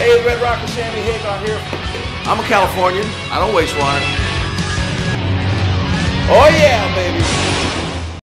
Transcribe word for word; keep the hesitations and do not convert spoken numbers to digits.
Hey, Red Rocker Sammy Hagar here. I'm a Californian. I don't waste wine. Oh yeah, baby.